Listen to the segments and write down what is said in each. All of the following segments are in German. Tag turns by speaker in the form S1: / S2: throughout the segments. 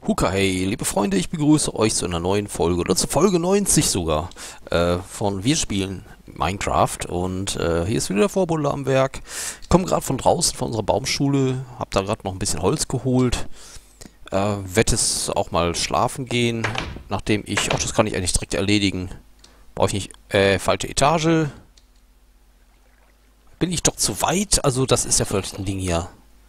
S1: Huka, hey, liebe Freunde, ich begrüße euch zu einer neuen Folge, oder zu Folge 90 sogar, von Wir spielen Minecraft. Und hier ist wieder der Vorbulle am Werk. Ich komme gerade von draußen, von unserer Baumschule, habe da gerade noch ein bisschen Holz geholt. Werde es auch mal schlafen gehen, nachdem ich, das kann ich eigentlich direkt erledigen. Brauche ich nicht, falsche Etage. Bin ich doch zu weit? Also das ist ja vielleicht ein Ding hier.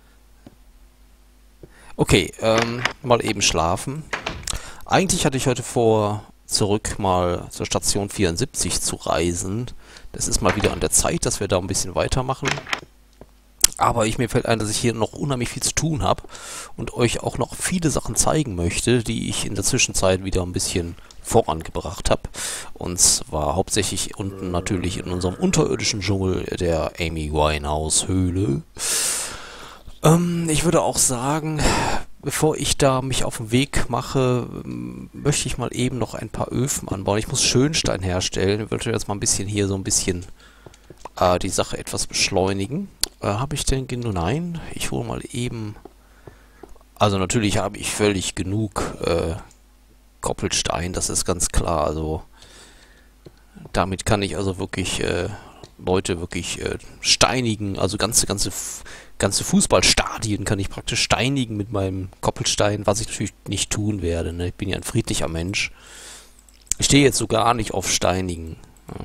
S1: Okay, mal eben schlafen. Eigentlich hatte ich heute vor, zurück mal zur Station 74 zu reisen. Das ist mal wieder an der Zeit, dass wir da ein bisschen weitermachen. Aber mir fällt ein, dass ich hier noch unheimlich viel zu tun habe und euch auch noch viele Sachen zeigen möchte, die ich in der Zwischenzeit wieder ein bisschen vorangebracht habe. Und zwar hauptsächlich unten natürlich in unserem unterirdischen Dschungel der Amy Winehouse Höhle. Ich würde auch sagen, bevor ich da mich auf den Weg mache, möchte ich mal eben noch ein paar Öfen anbauen. Ich muss Schönstein herstellen. Ich wollte jetzt mal ein bisschen hier so ein bisschen die Sache etwas beschleunigen. Habe ich denn genug? Nein, ich hole mal eben... Also natürlich habe ich völlig genug Koppelstein, das ist ganz klar. Also damit kann ich also wirklich Leute wirklich steinigen. Also ganze Fußballstadien kann ich praktisch steinigen mit meinem Koppelstein, was ich natürlich nicht tun werde. Ne? Ich bin ja ein friedlicher Mensch. Ich stehe jetzt so gar nicht auf Steinigen. Ja.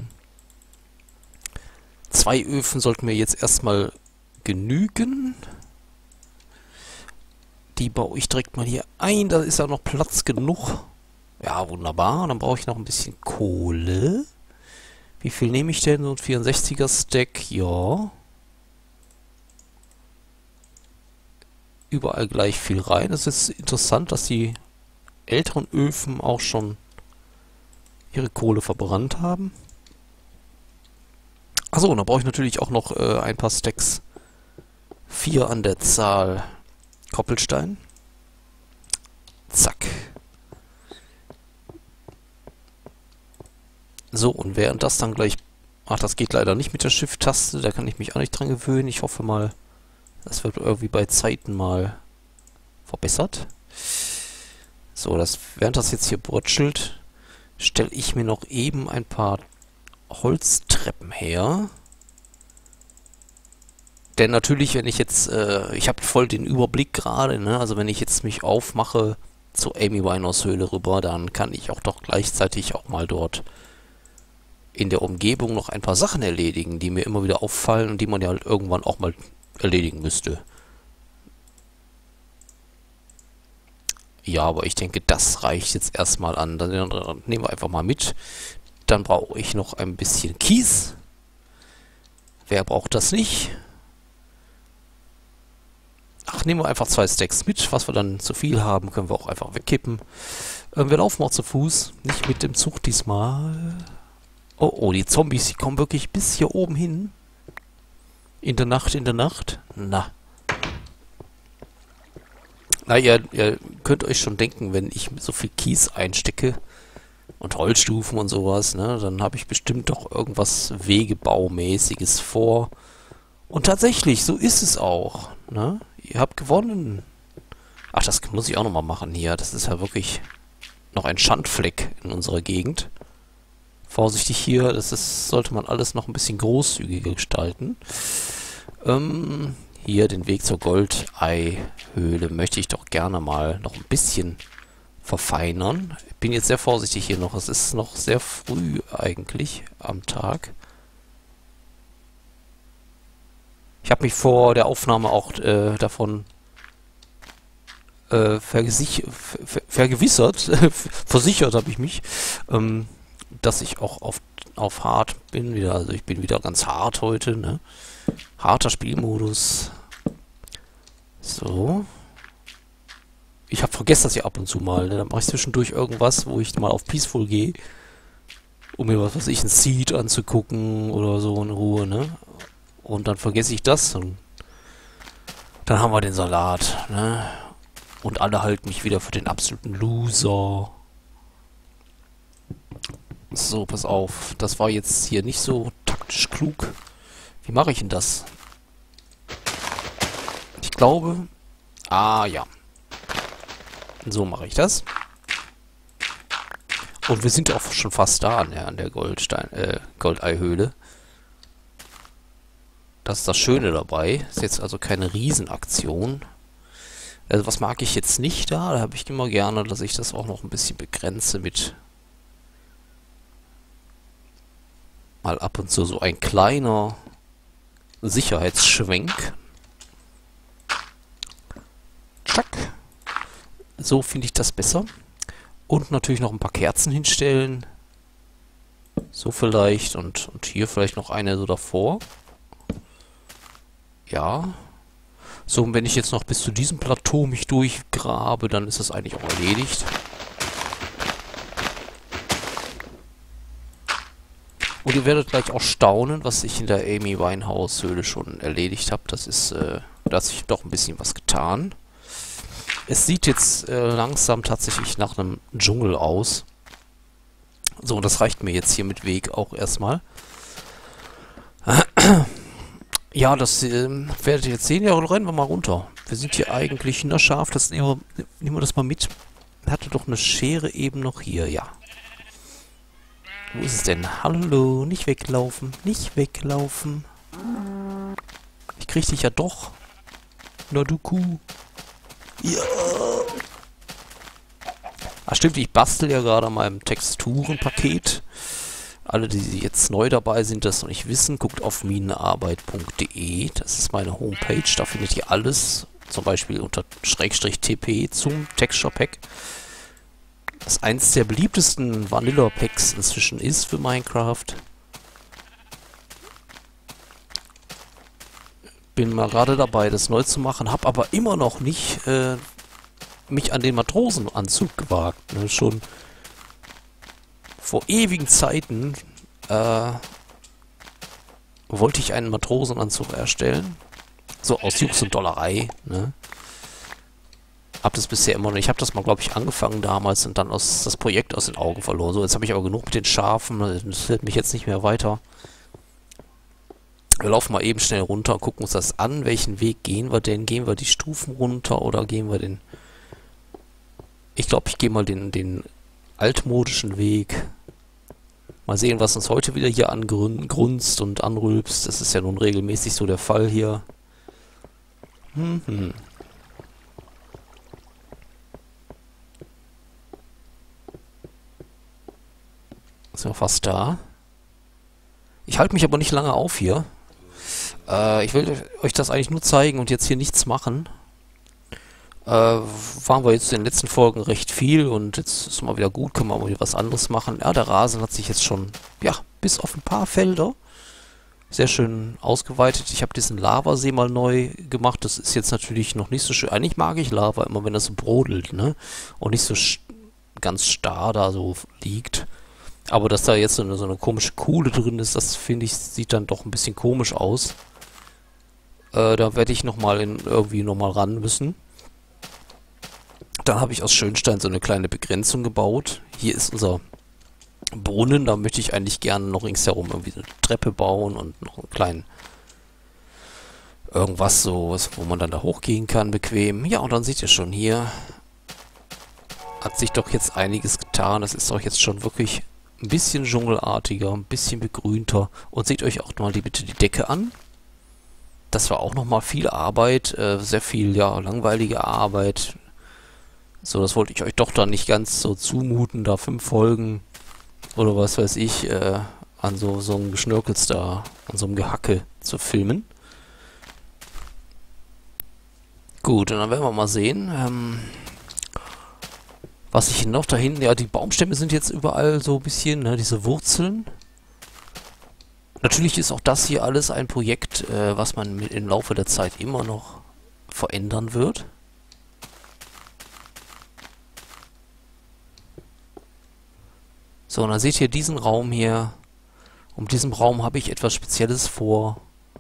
S1: 2 Öfen sollten mir jetzt erstmal genügen. Die baue ich direkt mal hier ein. Da ist ja noch Platz genug. Ja, wunderbar. Dann brauche ich noch ein bisschen Kohle. Wie viel nehme ich denn? So ein 64er Stack? Ja. Überall gleich viel rein. Es ist interessant, dass die älteren Öfen auch schon ihre Kohle verbrannt haben. Achso, und da brauche ich natürlich auch noch ein paar Stacks. 4 an der Zahl Koppelstein. Zack. So, und während das dann gleich... Ach, das geht leider nicht mit der Shift-Taste. Da kann ich mich auch nicht dran gewöhnen. Ich hoffe mal, das wird irgendwie bei Zeiten mal verbessert. So, während das jetzt hier brötschelt, stelle ich mir noch eben ein paar Holztreppen her. Denn natürlich, wenn ich jetzt, ich habe voll den Überblick gerade, ne? Also wenn ich jetzt mich aufmache zur Amy Winehouse Höhle rüber, dann kann ich auch doch gleichzeitig auch mal dort in der Umgebung noch ein paar Sachen erledigen, die mir immer wieder auffallen und die man ja halt irgendwann auch mal erledigen müsste. Ja, aber ich denke, das reicht jetzt erstmal an. Dann nehmen wir einfach mal mit. Dann brauche ich noch ein bisschen Kies. Wer braucht das nicht? Ach, nehmen wir einfach 2 Stacks mit. Was wir dann zu viel haben, können wir auch einfach wegkippen. Wir laufen auch zu Fuß. Nicht mit dem Zug diesmal. Oh, oh, die Zombies, die kommen wirklich bis hier oben hin. In der Nacht, in der Nacht. Na. Na, ihr könnt euch schon denken, wenn ich so viel Kies einstecke und Holzstufen und sowas, ne, dann habe ich bestimmt doch irgendwas Wegebaumäßiges vor. Und tatsächlich, so ist es auch, ne? Ihr habt gewonnen. Ach, das muss ich auch nochmal machen hier. Das ist ja wirklich noch ein Schandfleck in unserer Gegend. Vorsichtig hier, sollte man alles noch ein bisschen großzügiger gestalten. Hier den Weg zur Goldei-Höhle möchte ich doch gerne mal noch ein bisschen verfeinern. Ich bin jetzt sehr vorsichtig hier noch. Es ist noch sehr früh eigentlich am Tag. Ich habe mich vor der Aufnahme auch davon vergewissert, versichert habe ich mich, dass ich auch auf hart bin wieder. Also ich bin wieder ganz hart heute, ne? Harter Spielmodus. So. Ich vergesse das ja ab und zu mal, ne? Dann mache ich zwischendurch irgendwas, wo ich mal auf Peaceful gehe, um mir was weiß ich, ein Seed anzugucken oder so in Ruhe, ne? Und dann vergesse ich das und dann haben wir den Salat, ne? Und alle halten mich wieder für den absoluten Loser. So, pass auf. Das war jetzt hier nicht so taktisch klug. Wie mache ich denn das? Ich glaube... Ah, ja. So mache ich das. Und wir sind auch schon fast da an der Goldeihöhle. Das ist das Schöne dabei. Ist jetzt also keine Riesenaktion. Also was mag ich jetzt nicht da? Da habe ich immer gerne, dass ich das auch noch ein bisschen begrenze mit mal ab und zu so ein kleiner Sicherheitsschwenk. Tschack. So finde ich das besser. Und natürlich noch ein paar Kerzen hinstellen. So vielleicht. Und hier vielleicht noch eine so davor. Ja. So, und wenn ich jetzt noch bis zu diesem Plateau mich durchgrabe, dann ist das eigentlich auch erledigt. Und ihr werdet gleich auch staunen, was ich in der Amy Winehouse Höhle schon erledigt habe. Das ist, da hat sich doch ein bisschen was getan. Es sieht jetzt langsam tatsächlich nach einem Dschungel aus. So, und das reicht mir jetzt hier mit Weg auch erstmal. Ja, das werdet ihr jetzt sehen. Ja, rennen wir mal runter. Wir sind hier eigentlich scharf. Das nehmen wir das mal mit. Hatte doch eine Schere eben noch hier, ja. Wo ist es denn? Hallo, nicht weglaufen. Nicht weglaufen. Ich krieg dich ja doch. Na du Kuh. Ja. Ach stimmt, ich bastel ja gerade an meinem Texturenpaket. Alle, die jetzt neu dabei sind, das noch nicht wissen, guckt auf minenarbeit.de. Das ist meine Homepage. Da findet ihr alles. Zum Beispiel unter /TP zum Texture Pack. Das eins der beliebtesten Vanilla Packs inzwischen ist für Minecraft. Bin mal gerade dabei, das neu zu machen, habe aber immer noch nicht mich an den Matrosenanzug gewagt. Ne? Schon vor ewigen Zeiten wollte ich einen Matrosenanzug erstellen. So aus Jux und Dollerei. Ne? Hab das bisher immer noch. Ich habe das mal, glaube ich, angefangen damals und dann das Projekt aus den Augen verloren. So, jetzt habe ich aber genug mit den Schafen. Das hält mich jetzt nicht mehr weiter. Wir laufen mal eben schnell runter und gucken uns das an. Welchen Weg gehen wir denn? Gehen wir die Stufen runter oder gehen wir den... Ich glaube, ich gehe mal den altmodischen Weg. Mal sehen, was uns heute wieder hier angrunzt und anrülpst. Das ist ja nun regelmäßig so der Fall hier. Sind wir fast da. Ich halte mich aber nicht lange auf hier. Ich will euch das eigentlich nur zeigen und jetzt hier nichts machen. Waren wir jetzt in den letzten Folgen recht viel und jetzt ist mal wieder gut, können wir mal wieder was anderes machen. Ja, der Rasen hat sich jetzt schon, ja, bis auf ein paar Felder sehr schön ausgeweitet. Ich habe diesen Lavasee mal neu gemacht. Das ist jetzt natürlich noch nicht so schön. Eigentlich mag ich Lava immer, wenn das so brodelt, ne? Und nicht so ganz starr da so liegt. Aber dass da jetzt so eine komische Kuhle drin ist, das finde ich, sieht dann doch ein bisschen komisch aus. Da werde ich irgendwie nochmal ran müssen. Dann habe ich aus Schönstein so eine kleine Begrenzung gebaut. Hier ist unser Brunnen. Da möchte ich eigentlich gerne noch ringsherum irgendwie eine Treppe bauen und noch einen kleinen irgendwas so, wo man dann da hochgehen kann, bequem. Ja, und dann seht ihr schon, hier hat sich doch jetzt einiges getan. Das ist doch jetzt schon wirklich ein bisschen dschungelartiger, ein bisschen begrünter. Und seht euch auch mal bitte die Decke an. Das war auch nochmal viel Arbeit, sehr viel, ja, langweilige Arbeit. So, das wollte ich euch doch dann nicht ganz so zumuten, da 5 Folgen oder was weiß ich, an so einem Geschnörkels da, an so einem Gehacke zu filmen. Gut, und dann werden wir mal sehen, was ich noch da hinten, ja, die Baumstämme sind jetzt überall so ein bisschen, ne, diese Wurzeln. Natürlich ist auch das hier alles ein Projekt, was man im Laufe der Zeit immer noch verändern wird. So, und dann seht ihr diesen Raum hier. Um diesen Raum habe ich etwas Spezielles vor.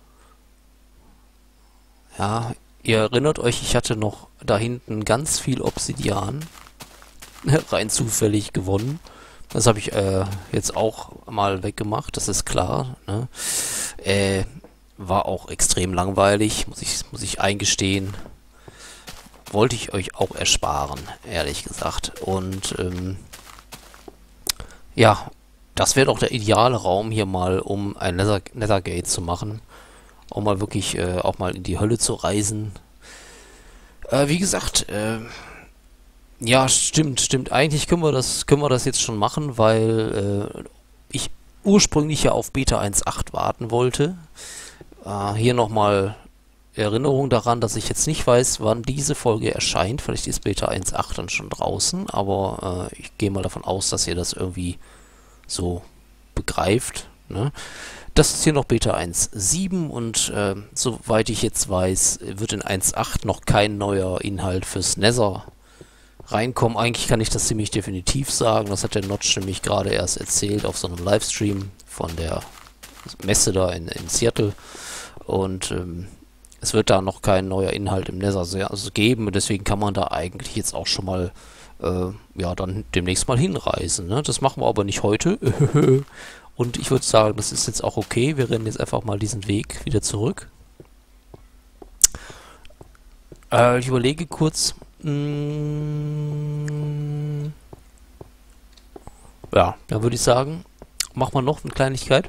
S1: Ja, ihr erinnert euch, ich hatte noch da hinten ganz viel Obsidian. Rein zufällig gewonnen. Das habe ich jetzt auch mal weggemacht, das ist klar. Ne? War auch extrem langweilig, muss ich eingestehen. wollte ich euch auch ersparen, ehrlich gesagt. Und ja, das wäre doch der ideale Raum hier mal, um ein Nethergate zu machen. Um mal wirklich auch mal in die Hölle zu reisen. Wie gesagt, ja, stimmt. Eigentlich können wir das jetzt schon machen, weil ich ursprünglich ja auf Beta 1.8 warten wollte. Hier nochmal Erinnerung daran, dass ich jetzt nicht weiß, wann diese Folge erscheint. Vielleicht ist Beta 1.8 dann schon draußen, aber ich gehe mal davon aus, dass ihr das irgendwie so begreift. Ne? Das ist hier noch Beta 1.7 und soweit ich jetzt weiß, wird in 1.8 noch kein neuer Inhalt fürs Nether reinkommen. Eigentlich kann ich das ziemlich definitiv sagen. Das hat der Notch nämlich gerade erst erzählt auf so einem Livestream von der Messe da in Seattle. Und es wird da noch kein neuer Inhalt im Nether geben. Und deswegen kann man da eigentlich jetzt auch schon mal ja, dann demnächst mal hinreisen. Ne? Das machen wir aber nicht heute. Und ich würde sagen, das ist jetzt auch okay. Wir rennen jetzt einfach mal diesen Weg wieder zurück. Ich überlege kurz. Ja, dann würde ich sagen, machen wir noch eine Kleinigkeit.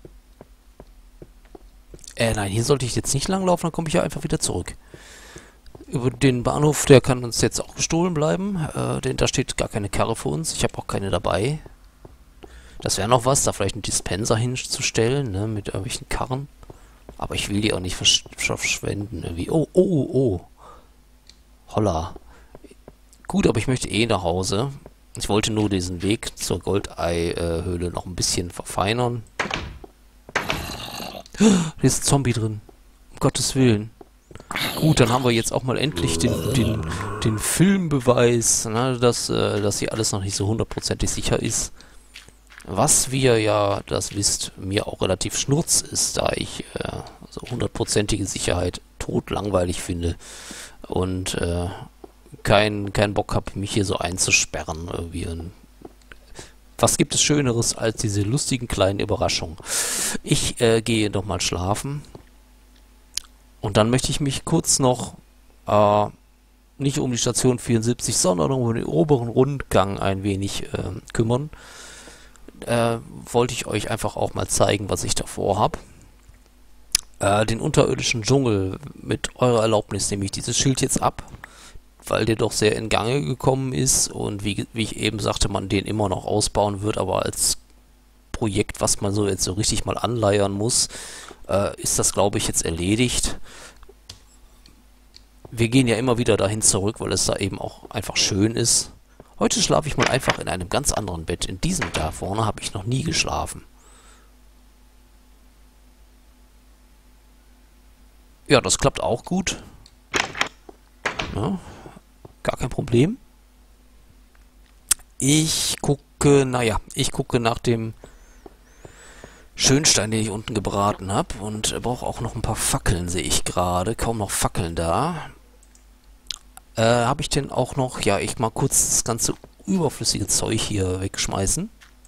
S1: Nein, hier sollte ich jetzt nicht langlaufen, dann komme ich ja einfach wieder zurück. Über den Bahnhof, der kann uns jetzt auch gestohlen bleiben, denn da steht gar keine Karre für uns. Ich habe auch keine dabei. Das wäre noch was, da vielleicht einen Dispenser hinzustellen, ne, mit irgendwelchen Karren. Aber ich will die auch nicht verschwenden. Irgendwie. Oh. Holla. Gut, aber ich möchte eh nach Hause. Ich wollte nur diesen Weg zur Goldei-Höhle noch ein bisschen verfeinern. Hier ist ein Zombie drin. Um Gottes Willen. Gut, dann haben wir jetzt auch mal endlich den Filmbeweis, ne, dass hier alles noch nicht so hundertprozentig sicher ist. Was wir ja, das wisst, mir auch relativ schnurz ist, da ich so hundertprozentige Sicherheit totlangweilig finde. Und keinen Bock habe, mich hier so einzusperren irgendwie. Und was gibt es Schöneres als diese lustigen kleinen Überraschungen? Ich gehe doch mal schlafen. Und dann möchte ich mich kurz noch nicht um die Station 74, sondern um den oberen Rundgang ein wenig kümmern. Wollte ich euch einfach auch mal zeigen, was ich davor habe. Den unterirdischen Dschungel, mit eurer Erlaubnis nehme ich dieses Schild jetzt ab, weil der doch sehr in Gange gekommen ist und wie ich eben sagte, man den immer noch ausbauen wird, aber als Projekt, was man so jetzt so richtig mal anleiern muss, ist das, glaube ich, jetzt erledigt. Wir gehen ja immer wieder dahin zurück, weil es da eben auch einfach schön ist. Heute schlafe ich mal einfach in einem ganz anderen Bett. In diesem da vorne habe ich noch nie geschlafen. Ja, das klappt auch gut. Ja, gar kein Problem. Ich gucke nach dem Schönstein, den ich unten gebraten habe. Und brauche auch noch ein paar Fackeln, sehe ich gerade. Kaum noch Fackeln da. Habe ich denn auch noch... Ja, ich mal kurz das ganze überflüssige Zeug hier wegschmeißen.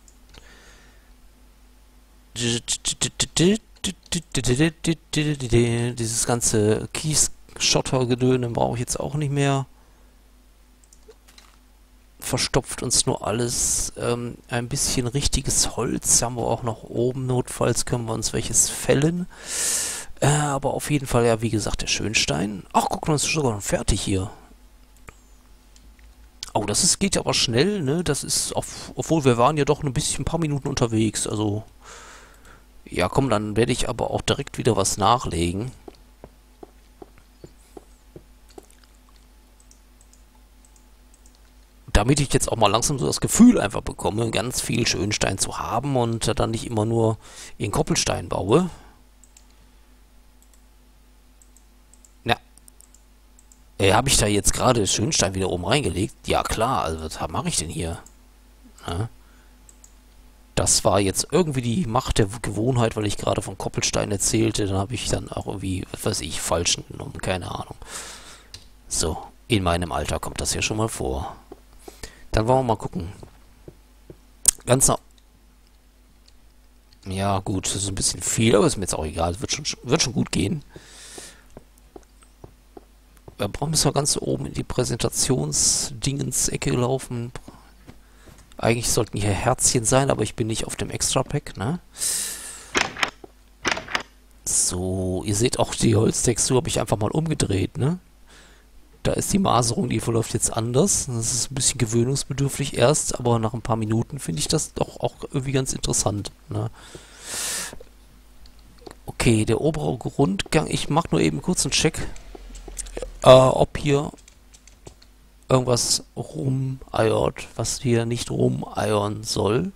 S1: Dieses ganze Kies-Schotter-Gedöne brauche ich jetzt auch nicht mehr. Verstopft uns nur alles. Ein bisschen richtiges Holz haben wir auch noch oben. Notfalls können wir uns welches fällen. Aber auf jeden Fall, ja, wie gesagt, der Schönstein. Ach, guck mal, ist sogar noch fertig hier. Oh, geht ja aber schnell, ne? Das ist, obwohl wir waren ja doch ein paar Minuten unterwegs. Also, ja, komm, dann werde ich aber auch direkt wieder was nachlegen. Damit ich jetzt auch mal langsam so das Gefühl einfach bekomme, ganz viel Schönstein zu haben und dann nicht immer nur in Koppelstein baue. Habe ich da jetzt gerade Schönstein wieder oben reingelegt? Ja klar, also was mache ich denn hier? Ja. Das war jetzt irgendwie die Macht der Gewohnheit, weil ich gerade von Koppelstein erzählte. Dann habe ich dann auch irgendwie, was weiß ich, falsch genommen, keine Ahnung. So, in meinem Alter kommt das ja schon mal vor. Dann wollen wir mal gucken. Ja gut, das ist ein bisschen viel, aber ist mir jetzt auch egal. Wird schon gut gehen. Warum müssen wir ganz oben in die Präsentationsdingens-Ecke laufen? Eigentlich sollten hier Herzchen sein, aber ich bin nicht auf dem Extra-Pack, ne? So, ihr seht auch, die Holztextur habe ich einfach mal umgedreht, ne? Da ist die Maserung, die verläuft jetzt anders. Das ist ein bisschen gewöhnungsbedürftig erst, aber nach ein paar Minuten finde ich das doch auch irgendwie ganz interessant, ne? Okay, der obere Rundgang. Ich mache nur eben kurz einen Check, ob hier irgendwas rumeiert, was hier nicht rumeiern soll.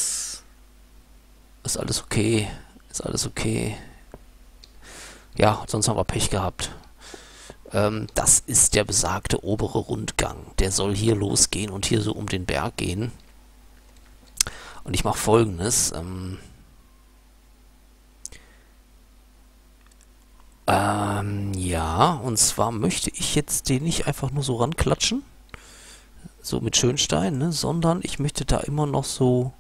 S1: Ist alles okay. Ist alles okay. Ja, sonst haben wir Pech gehabt. Das ist der besagte obere Rundgang. Der soll hier losgehen und hier so um den Berg gehen. Und ich mache Folgendes. Ja, und zwar möchte ich jetzt den nicht einfach nur so ranklatschen, so mit Schönstein, ne, sondern ich möchte da immer noch so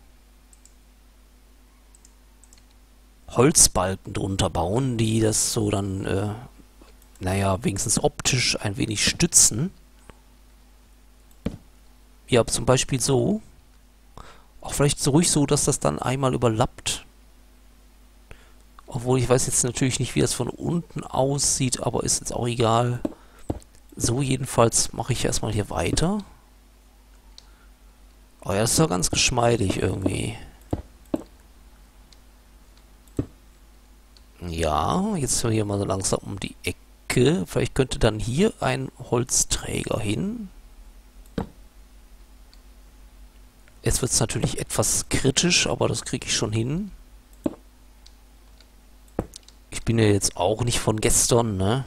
S1: Holzbalken drunter bauen, die das so dann, naja, wenigstens optisch ein wenig stützen. Ja, zum Beispiel so. Auch vielleicht so ruhig so, dass das dann einmal überlappt. Obwohl ich weiß jetzt natürlich nicht, wie das von unten aussieht, aber ist jetzt auch egal. So jedenfalls mache ich erstmal hier weiter. Oh ja, das ist doch ganz geschmeidig irgendwie. Ja, jetzt hier mal so langsam um die Ecke. Vielleicht könnte dann hier ein Holzträger hin. Jetzt wird es natürlich etwas kritisch, aber das kriege ich schon hin. Ich bin ja jetzt auch nicht von gestern, ne?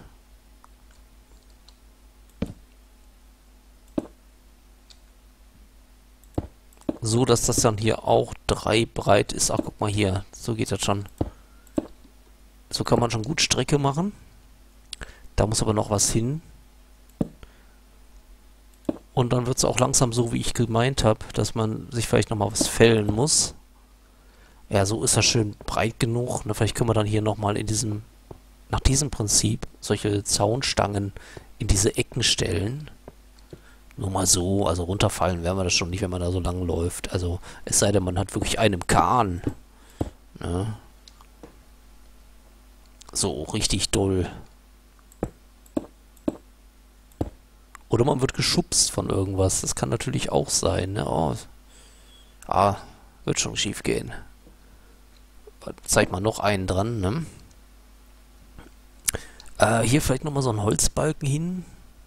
S1: So, dass das dann hier auch 3 breit ist. Ach, guck mal hier. So geht das schon. So kann man schon gut Strecke machen. Da muss aber noch was hin. Und dann wird es auch langsam so, wie ich gemeint habe, dass man sich vielleicht nochmal was fällen muss. Ja, so ist er schön breit genug. Na, vielleicht können wir dann hier nochmal nach diesem Prinzip solche Zaunstangen in diese Ecken stellen. Nur mal so, also runterfallen werden wir das schon nicht, wenn man da so lang läuft. Also es sei denn, man hat wirklich einen Kahn. Ne? So, richtig doll. Oder man wird geschubst von irgendwas. Das kann natürlich auch sein. Ne? Oh. Ah, wird schon schief gehen. Zeig mal noch einen dran, ne? Hier vielleicht nochmal so einen Holzbalken hin.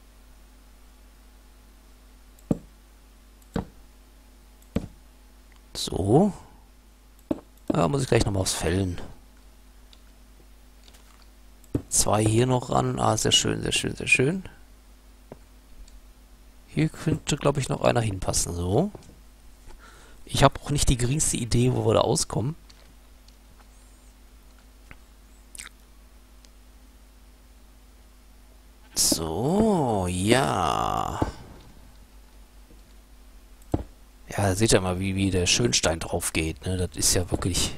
S1: So. Ja, muss ich gleich nochmal aufs Fällen. 2 hier noch ran. Ah, sehr schön, sehr schön, sehr schön. Hier könnte, glaube ich, noch einer hinpassen. So. Ich habe auch nicht die geringste Idee, wo wir da auskommen. So, ja. Ja, seht ihr mal, wie der Schönstein drauf geht, ne? Das ist ja wirklich...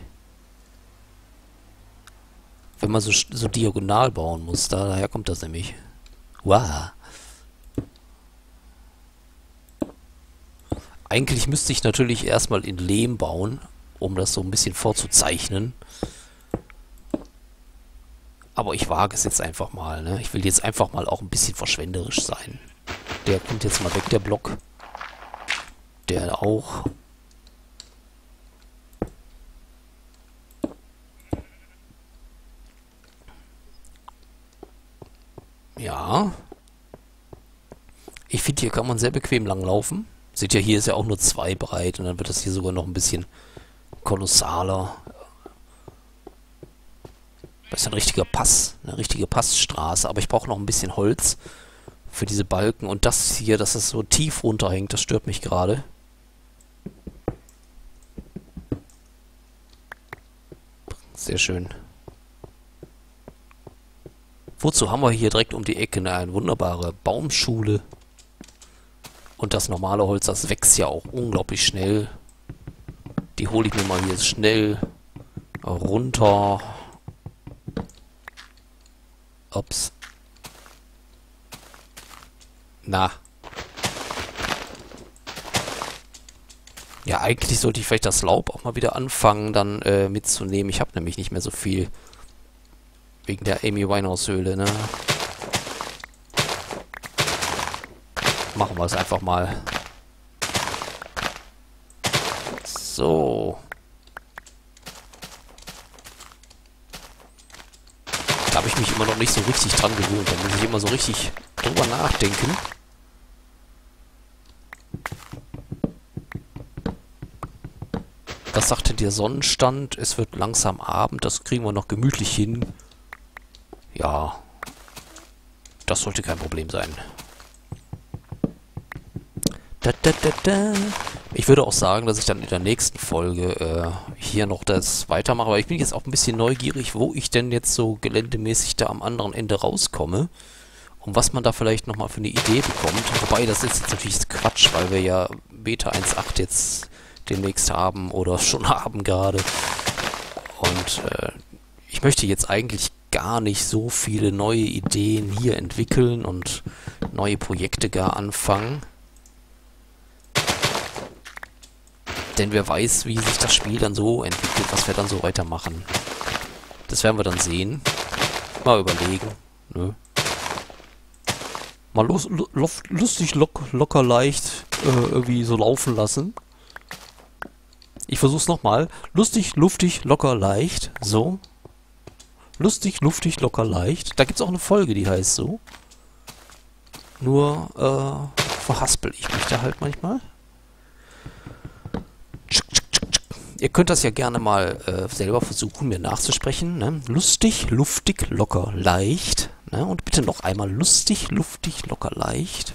S1: Wenn man so diagonal bauen muss, daher kommt das nämlich. Wow. Eigentlich müsste ich natürlich erstmal in Lehm bauen, um das so ein bisschen vorzuzeichnen. Aber ich wage es jetzt einfach mal, ne? Ich will jetzt einfach mal auch ein bisschen verschwenderisch sein. Der kommt jetzt mal weg, der Block. Der auch. Ja. Ich finde, hier kann man sehr bequem langlaufen. Seht ihr, hier ist ja auch nur 2 breit und dann wird das hier sogar noch ein bisschen kolossaler. Das ist ein richtiger Pass, eine richtige Passstraße, aber ich brauche noch ein bisschen Holz für diese Balken und das hier, dass es so tief runterhängt, das stört mich gerade. Sehr schön. Wozu haben wir hier direkt um die Ecke eine wunderbare Baumschule? Und das normale Holz, das wächst ja auch unglaublich schnell. Die hole ich mir mal hier schnell runter. Ups. Na. Ja, eigentlich sollte ich vielleicht das Laub auch mal wieder anfangen, dann mitzunehmen. Ich habe nämlich nicht mehr so viel. Wegen der Amy Winehouse-Höhle, ne? Machen wir es einfach mal. So. Da habe ich mich immer noch nicht so richtig dran gewöhnt. Da muss ich immer so richtig drüber nachdenken. Was sagte der Sonnenstand? Es wird langsam Abend. Das kriegen wir noch gemütlich hin. Ja. Das sollte kein Problem sein. Da, da, da, da. Ich würde auch sagen, dass ich dann in der nächsten Folge hier noch das weitermache. Aber ich bin jetzt auch ein bisschen neugierig, wo ich denn jetzt so geländemäßig da am anderen Ende rauskomme. Und was man da vielleicht nochmal für eine Idee bekommt. Wobei, das ist jetzt natürlich Quatsch, weil wir ja Beta 1.8 jetzt demnächst haben oder schon haben gerade. Und ich möchte jetzt eigentlich gar nicht so viele neue Ideen hier entwickeln und neue Projekte gar anfangen. Denn wer weiß, wie sich das Spiel dann so entwickelt, was wir dann so weitermachen. Das werden wir dann sehen. Mal überlegen. Nö. Mal lustig, locker, leicht irgendwie so laufen lassen. Ich versuch's nochmal. Lustig, luftig, locker, leicht. So. Lustig, luftig, locker, leicht. Da gibt's auch eine Folge, die heißt so. Nur verhaspel ich mich da halt manchmal. Ihr könnt das ja gerne mal selber versuchen, mir nachzusprechen. Ne? Lustig, luftig, locker, leicht. Ne? Und bitte noch einmal lustig, luftig, locker, leicht.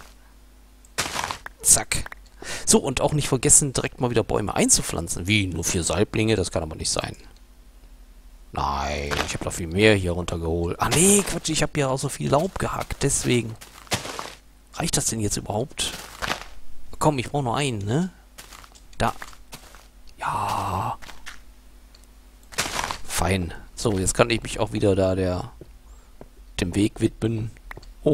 S1: Zack. So, und auch nicht vergessen, direkt mal wieder Bäume einzupflanzen. Wie? Nur 4 Saiblinge? Das kann aber nicht sein. Nein, ich habe da viel mehr hier runtergeholt. Ah nee, Quatsch, ich habe ja auch so viel Laub gehackt. Deswegen. Reicht das denn jetzt überhaupt? Komm, ich brauche nur einen, ne? Da. Ja. Fein. So, jetzt kann ich mich auch wieder da dem Weg widmen. Oh.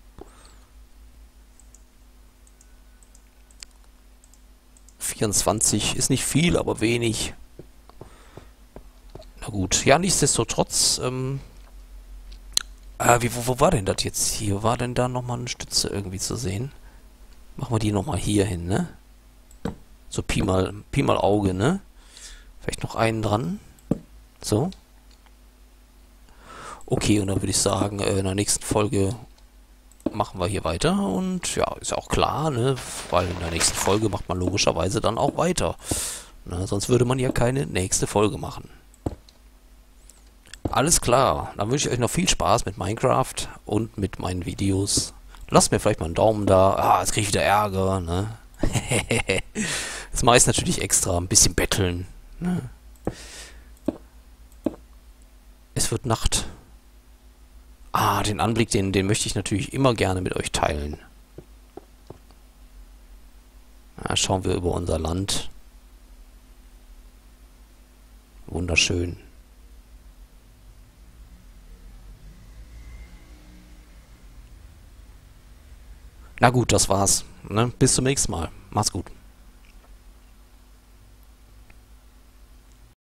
S1: ...24 ist nicht viel, aber wenig. Na gut. Ja, nichtsdestotrotz, wo war denn das jetzt hier? War denn da nochmal eine Stütze irgendwie zu sehen? Machen wir die nochmal hier hin, ne? So Pi mal Auge, ne? Vielleicht noch einen dran. So. Okay, und dann würde ich sagen, in der nächsten Folge machen wir hier weiter. Und ja, ist ja auch klar, ne? Weil in der nächsten Folge macht man logischerweise dann auch weiter. Ne? Sonst würde man ja keine nächste Folge machen. Alles klar. Dann wünsche ich euch noch viel Spaß mit Minecraft und mit meinen Videos. Lasst mir vielleicht mal einen Daumen da. Ah, jetzt kriege ich wieder Ärger, ne? Das mache ich natürlich extra. Ein bisschen betteln. Ne? Es wird Nacht. Ah, den Anblick, den möchte ich natürlich immer gerne mit euch teilen. Ja, schauen wir über unser Land. Wunderschön. Na gut, das war's. Ne? Bis zum nächsten Mal. Macht's gut.